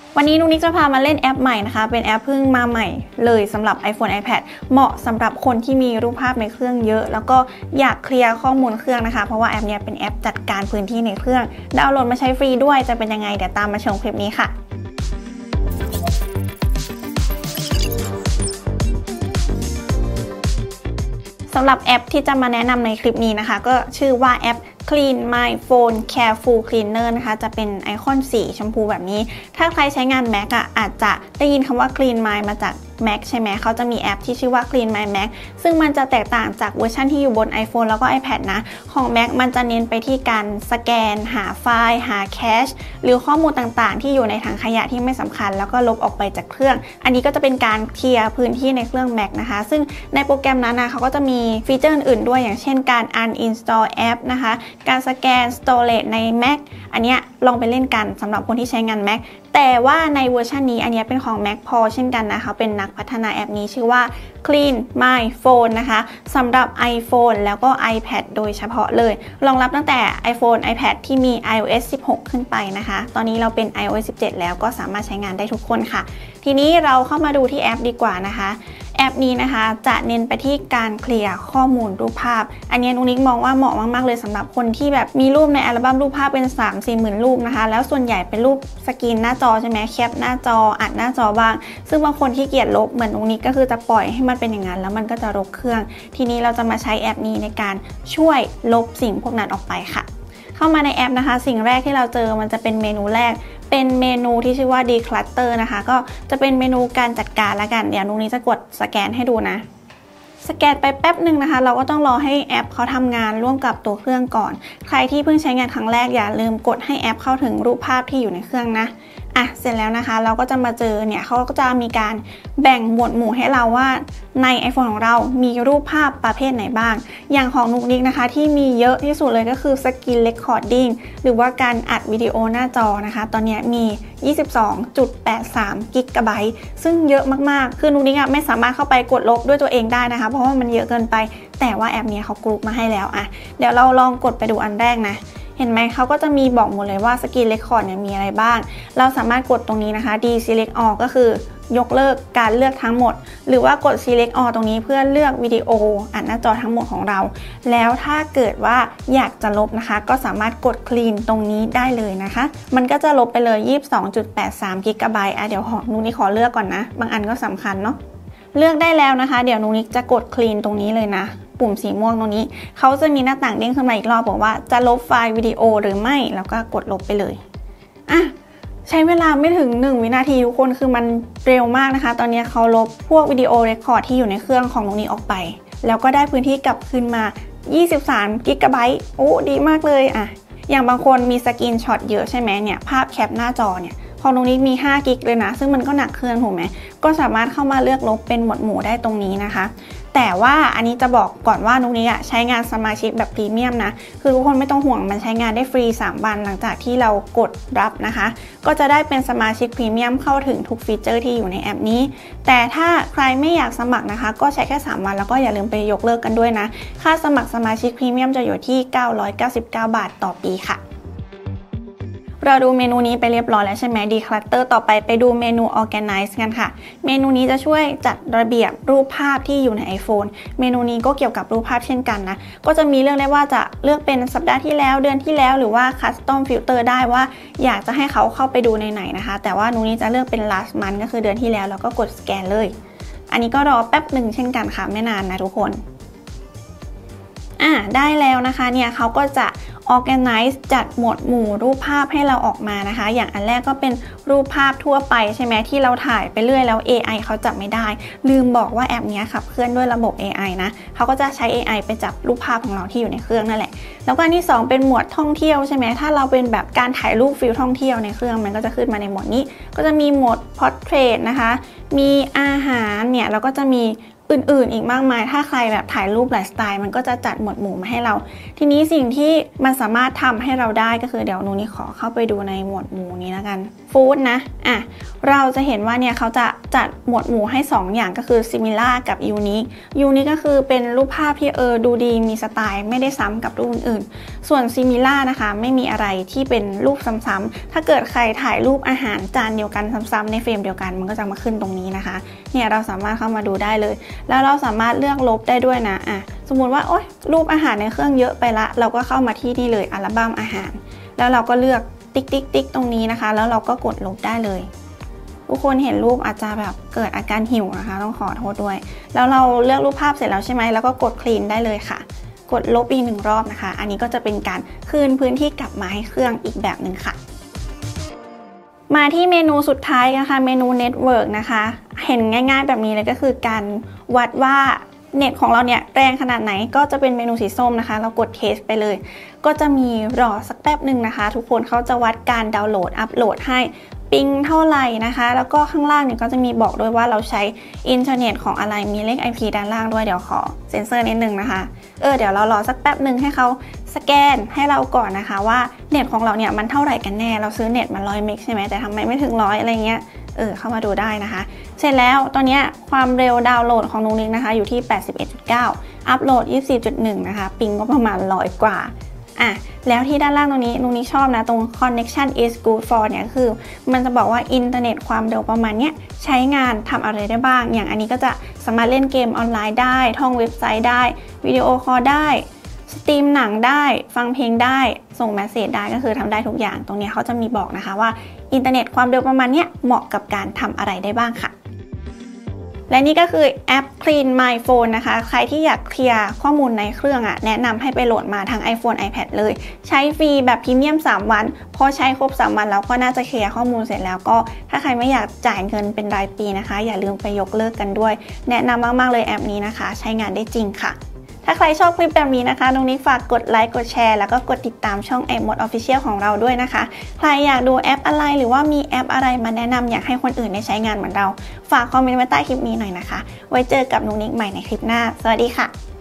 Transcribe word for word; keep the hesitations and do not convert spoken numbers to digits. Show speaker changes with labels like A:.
A: วันนี้นุกนิกจะพามาเล่นแอปใหม่นะคะเป็นแอปเพิ่งมาใหม่เลยสำหรับ iPhone ไอแพด เหมาะสำหรับคนที่มีรูปภาพในเครื่องเยอะแล้วก็อยากเคลียร์ข้อมูลเครื่องนะคะเพราะว่าแอปนี้เป็นแอปจัดการพื้นที่ในเครื่องดาวน์โหลดมาใช้ฟรีด้วยจะเป็นยังไงเดี๋ยวตามมาชมคลิปนี้ค่ะสำหรับแอปที่จะมาแนะนำในคลิปนี้นะคะก็ชื่อว่าแอป Clean My Phone Careful Cleaner นะคะจะเป็นไอคอนสีชมพูแบบนี้ถ้าใครใช้งาน Mac อ่ะอาจจะได้ยินคำว่า Clean My มาจาก Mac ใช่ไหมเขาจะมีแอปที่ชื่อว่า Clean My Mac ซึ่งมันจะแตกต่างจากเวอร์ชันที่อยู่บน iPhone แล้วก็ iPad นะของ Mac มันจะเน้นไปที่การสแกนหาไฟล์หาแคชหรือข้อมูลต่างๆที่อยู่ในถังขยะที่ไม่สำคัญแล้วก็ลบออกไปจากเครื่องอันนี้ก็จะเป็นการเคลียร์พื้นที่ในเครื่อง Mac นะคะซึ่งในโปรแกรมนั้นนะเขาก็จะมีฟีเจอร์อื่นๆด้วยอย่างเช่นการ uninstall app นะคะการสแกน storage ใน Mac อันนี้ลองไปเล่นกันสำหรับคนที่ใช้งาน Mac แต่ว่าในเวอร์ชันนี้อันนี้เป็นของ Mac พอเช่นกันนะคะเป็นนักพัฒนาแอปนี้ชื่อว่า Clean My Phone นะคะสำหรับ iPhone แล้วก็ iPad โดยเฉพาะเลยรองรับตั้งแต่ iPhone iPad ที่มี ไอ โอ เอส สิบหก ขึ้นไปนะคะตอนนี้เราเป็น ไอ โอ เอส สิบเจ็ด แล้วก็สามารถใช้งานได้ทุกคนค่ะทีนี้เราเข้ามาดูที่แอปดีกว่านะคะแอปนี้นะคะจะเน้นไปที่การเคลียร์ข้อมูลรูปภาพอันนี้นุกนิกมองว่าเหมาะมากๆเลยสำหรับคนที่แบบมีรูปในอัลบั้มรูปภาพเป็น สามถึงสี่ หมื่นรูปนะคะแล้วส่วนใหญ่เป็นรูปสกรีนหน้าจอใช่ไหมแคปหน้าจออัดหน้าจอบ้างซึ่งบางคนที่เกียจลบเหมือนนุกนิกก็คือจะปล่อยให้มันเป็นอย่างนั้นแล้วมันก็จะรกเครื่องทีนี้เราจะมาใช้แอปนี้ในการช่วยลบสิ่งพวกนั้นออกไปค่ะเข้ามาในแอปนะคะสิ่งแรกที่เราเจอมันจะเป็นเมนูแรกเป็นเมนูที่ชื่อว่า Declutter นะคะก็จะเป็นเมนูการจัดการละกันเดี๋ยวนุกนี้จะกดสแกนให้ดูนะสแกนไปแป๊บหนึ่งนะคะเราก็ต้องรอให้แอปเขาทำงานร่วมกับตัวเครื่องก่อนใครที่เพิ่งใช้งานครั้งแรกอย่าลืมกดให้แอปเข้าถึงรูปภาพที่อยู่ในเครื่องนะอ่ะเสร็จแล้วนะคะเราก็จะมาเจอเนี่ยเขาก็จะมีการแบ่งหมวดหมู่ให้เราว่าใน iPhone ของเรามีรูปภาพประเภทไหนบ้างอย่างของนุกนิกนะคะที่มีเยอะที่สุดเลยก็คือ Screen Recording หรือว่าการอัดวิดีโอหน้าจอนะคะตอนนี้มี ยี่สิบสองจุดแปดสาม กิกะไบต์ซึ่งเยอะมากๆคือนุกนิกอะไม่สามารถเข้าไปกดลบด้วยตัวเองได้นะคะเพราะว่ามันเยอะเกินไปแต่ว่าแอปนี้เขากรุ๊ปมาให้แล้วอ่ะเดี๋ยวเราลองกดไปดูอันแรกนะเห็นไหมเขาก็จะมีบอกหมดเลยว่า Screen Record เนี่ยมีอะไรบ้างเราสามารถกดตรงนี้นะคะ Deselect All ก็คือยกเลิกการเลือกทั้งหมดหรือว่ากด Select All ตรงนี้เพื่อเลือกวิดีโออัดหน้าจอทั้งหมดของเราแล้วถ้าเกิดว่าอยากจะลบนะคะก็สามารถกด Clean ตรงนี้ได้เลยนะคะมันก็จะลบไปเลย ยี่สิบสองจุดแปดสาม กิกะไบต์อ่ะเดี๋ยวของนุกนิกขอเลือกก่อนนะบางอันก็สำคัญเนาะเลือกได้แล้วนะคะเดี๋ยวนุกนิกจะกด Clean ตรงนี้เลยนะปุ่มสีม่วงตรงนี้เขาจะมีหน้าต่างเด้งขึ้นมาอีกรอบบอกว่าจะลบไฟล์วิดีโอหรือไม่แล้วก็กดลบไปเลยอ่ะใช้เวลาไม่ถึงหนึ่งวินาทีทุกคนคือมันเร็วมากนะคะตอนนี้เขาลบพวกวิดีโอเรคคอร์ดที่อยู่ในเครื่องของตรงนี้ออกไปแล้วก็ได้พื้นที่กลับคืนมายี่สิบสามกิกะไบต์โอ้ดีมากเลยอ่ะอย่างบางคนมีสกรีนช็อตเยอะใช่ไหมเนี่ยภาพแคปหน้าจอเนี่ยของตรงนี้มีห้ากิกเลยนะซึ่งมันก็หนักเครื่องถูกไหมก็สามารถเข้ามาเลือกลบเป็นหมวดหมู่ได้ตรงนี้นะคะแต่ว่าอันนี้จะบอกก่อนว่านุกนี้ใช้งานสมาชิกแบบพรีเมียมนะคือทุกคนไม่ต้องห่วงมันใช้งานได้ฟรีสามวันหลังจากที่เรากดรับนะคะก็จะได้เป็นสมาชิกพรีเมียมเข้าถึงทุกฟีเจอร์ที่อยู่ในแอปนี้แต่ถ้าใครไม่อยากสมัครนะคะก็ใช้แค่สามวันแล้วก็อย่าลืมไปยกเลิกกันด้วยนะค่าสมัครสมาชิกพรีเมียมจะอยู่ที่เก้าร้อยเก้าสิบเก้าบาทต่อปีค่ะเราดูเมนูนี้ไปเรียบร้อยแล้วใช่ไหม Declutter ต่อไปไปดูเมนู Organize กันค่ะเมนูนี้จะช่วยจัดระเบียบรูปภาพที่อยู่ใน iPhone เมนูนี้ก็เกี่ยวกับรูปภาพเช่นกันนะก็จะมีเรื่องได้ว่าจะเลือกเป็นสัปดาห์ที่แล้วเดือนที่แล้วหรือว่า Custom Filter ได้ว่าอยากจะให้เขาเข้าไปดูในไหนนะคะแต่ว่านูนี้จะเลือกเป็น last month ก็คือเดือนที่แล้วแล้วก็กดสแกนเลยอันนี้ก็รอแป๊บหนึ่งเช่นกันค่ะไม่นานนะทุกคนอ่ะได้แล้วนะคะเนี่ยเขาก็จะ organize จัดหมวดหมู่รูปภาพให้เราออกมานะคะอย่างอันแรกก็เป็นรูปภาพทั่วไปใช่ไหมที่เราถ่ายไปเรื่อยแล้ว เอ ไอ เขาจับไม่ได้ลืมบอกว่าแอปนี้ขับเคลื่อนด้วยระบบ เอ ไอ นะเขาก็จะใช้ เอ ไอ ไปจับรูปภาพของเราที่อยู่ในเครื่องนั่นแหละแล้วก็อันที่สองเป็นหมวดท่องเที่ยวใช่ไหมถ้าเราเป็นแบบการถ่ายรูปฟิลท่องเที่ยวในเครื่องมันก็จะขึ้นมาในหมวดนี้ก็จะมีหมวด portrait นะคะมีอาหารเนี่ยแล้วก็จะมีอื่นๆอีกมากมายถ้าใครแบบถ่ายรูปหลายสไตล์มันก็จะจัดหมวดหมู่มาให้เราทีนี้สิ่งที่มันสามารถทำให้เราได้ก็คือเดี๋ยวหนูนี่ขอเข้าไปดูในหมวดหมู่นี้แล้วกันฟู้ดนะอ่ะเราจะเห็นว่าเนี่ยเขาจะจัดหมวดหมู่ให้สองอย่างก็คือ similar กับ unique unique ก็คือเป็นรูปภาพที่เออดูดีมีสไตล์ไม่ได้ซ้ำกับรูปอื่นๆส่วน similar นะคะไม่มีอะไรที่เป็นรูปซ้ำๆถ้าเกิดใครถ่ายรูปอาหารจานเดียวกันซ้ำๆในเฟรมเดียวกันมันก็จะมาขึ้นตรงนี้นะคะเนี่ยเราสามารถเข้ามาดูได้เลยแล้วเราสามารถเลือกลบได้ด้วยนะอ่ะสมมุติว่าโอ๊ยรูปอาหารในเครื่องเยอะไปละเราก็เข้ามาที่นี่เลยอัลบั้มอาหารแล้วเราก็เลือกติ๊กติ๊กติ๊กตรงนี้นะคะแล้วเราก็กดลบได้เลยทุกคนเห็นรูปอาจจะแบบเกิดอาการหิวนะคะต้องขอโทษด้วยแล้วเราเลือกรูปภาพเสร็จแล้วใช่ไหมแล้วก็กดคลีนได้เลยค่ะกดลบอีกหนึ่งรอบนะคะอันนี้ก็จะเป็นการคืนพื้นที่กลับมาให้เครื่องอีกแบบหนึ่งค่ะมาที่เมนูสุดท้ายนะคะเมนูเน็ตเวิร์กนะคะเห็นง่ายๆแบบนี้เลยก็คือการวัดว่าเน็ตของเราเนี่ยแรงขนาดไหนก็จะเป็นเมนูสีส้มนะคะเรากดเทสไปเลยก็จะมีรอสักแป๊บหนึ่งนะคะทุกคนเขาจะวัดการดาวน์โหลดอัปโหลดให้ปิงเท่าไหร่นะคะแล้วก็ข้างล่างเนี่ยก็จะมีบอกด้วยว่าเราใช้อินเทอร์เน็ตของอะไรมีเลข ไอ พี ด้านล่างด้วยเดี๋ยวขอเซ็นเซอร์นิดนึงนะคะเออเดี๋ยวเรารอสักแป๊บหนึ่งให้เขาสแกนให้เราก่อนนะคะว่าเน็ตของเราเนี่ยมันเท่าไหร่กันแน่เราซื้อเน็ตมาร้อยเมกใช่ไหมแต่ทำไมไม่ถึงร้อยอะไรเงี้ยเออเข้ามาดูได้นะคะเสร็จแล้วตอนนี้ความเร็วดาวน์โหลดของนุ๊กนิกนะคะอยู่ที่ แปดสิบเอ็ดจุดเก้า อัปโหลด ยี่สิบสี่จุดหนึ่ง นะคะปิงก็ประมาณร้อยกว่าอ่ะแล้วที่ด้านล่างตรงนี้นุ๊กนิกชอบนะตรง connection is good for เนี่ยคือมันจะบอกว่าอินเทอร์เน็ตความเร็วประมาณเนี้ยใช้งานทำอะไรได้บ้างอย่างอันนี้ก็จะสามารถเล่นเกมออนไลน์ได้ท่องเว็บไซต์ได้วิดีโอคอลได้สตรีมหนังได้ฟังเพลงได้ส่งเมสเสจได้ก็คือทำได้ทุกอย่างตรงนี้เขาจะมีบอกนะคะว่าอินเทอร์เน็ตความเร็วประมาณเนี้ยเหมาะกับการทำอะไรได้บ้างค่ะและนี่ก็คือแอป Clean My Phone นะคะใครที่อยากเคลียร์ข้อมูลในเครื่องอ่ะแนะนำให้ไปโหลดมาทาง iPhone iPad เลยใช้ฟรีแบบพรีเมียมสามวันพอใช้ครบสามวันแล้วก็น่าจะเคลียร์ข้อมูลเสร็จแล้วก็ถ้าใครไม่อยากจ่ายเงินเป็นรายปีนะคะอย่าลืมไปยกเลิกกันด้วยแนะนำมากๆเลยแอปนี้นะคะใช้งานได้จริงค่ะถ้าใครชอบคลิปแบบนี้นะคะนุ๊กนิกฝากกดไลค์กดแชร์แล้วก็กดติดตามช่อง iMode Official ของเราด้วยนะคะใครอยากดูแอปอะไรหรือว่ามีแอปอะไรมาแนะนำอยากให้คนอื่นได้ใช้งานเหมือนเราฝากคอมเมนต์ไว้ใต้คลิปนี้หน่อยนะคะไว้เจอกับนุ๊กนิกใหม่ในคลิปหน้าสวัสดีค่ะ